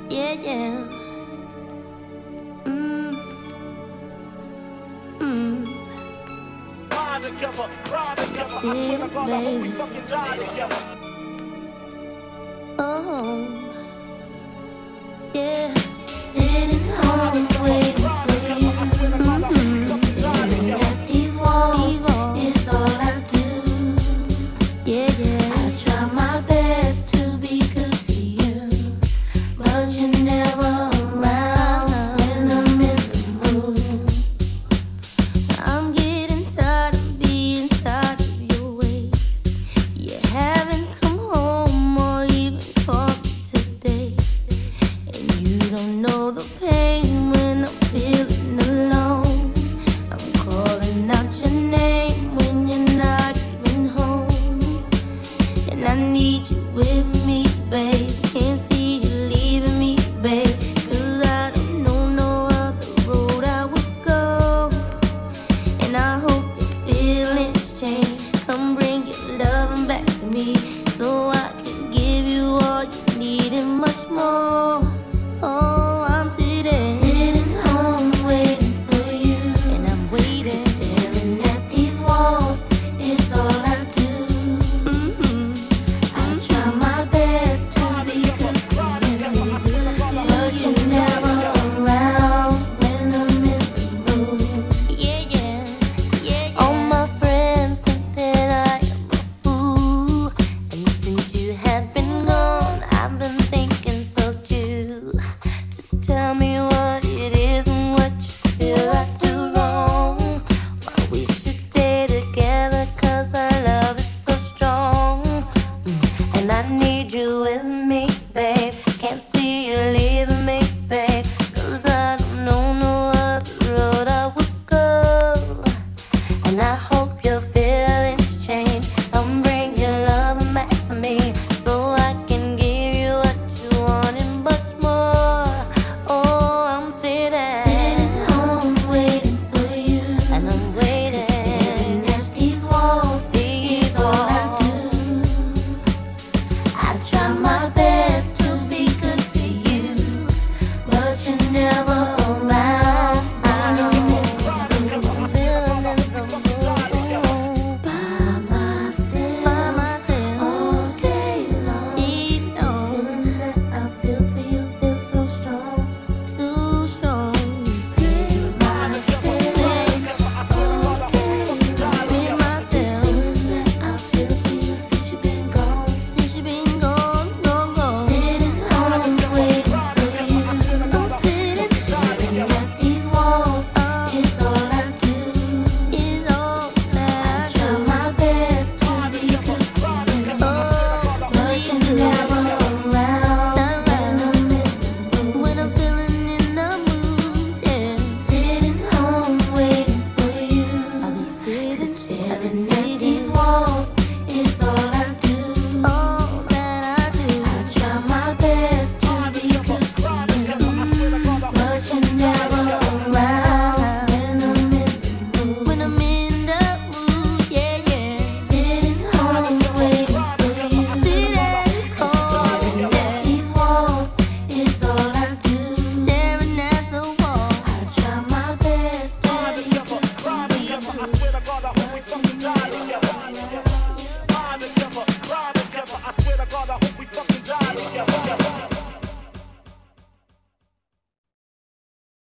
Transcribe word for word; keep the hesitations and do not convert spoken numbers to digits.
Yeah, yeah. Mm. Mm. Ride together, ride together. See, I swear to God, I hope we baby. fucking die together. Oh, yeah. Sitting home waiting for you. Mm-hmm. Staring at these walls is all I do. Yeah, yeah. I try my best to be good to you, but you're never around when I'm in the mood. I'm getting tired of being tired of your ways. You haven't come home or even called me today, and you don't know the pain when I'm feeling alone. I'm calling out your name when you're not even home, and I need you with me, babe. Can't see you leaving me, babe, 'cause I don't know no other road I would go. And I hope your feelings change. Come bring your loving back to me, so I can give you all you need and much more.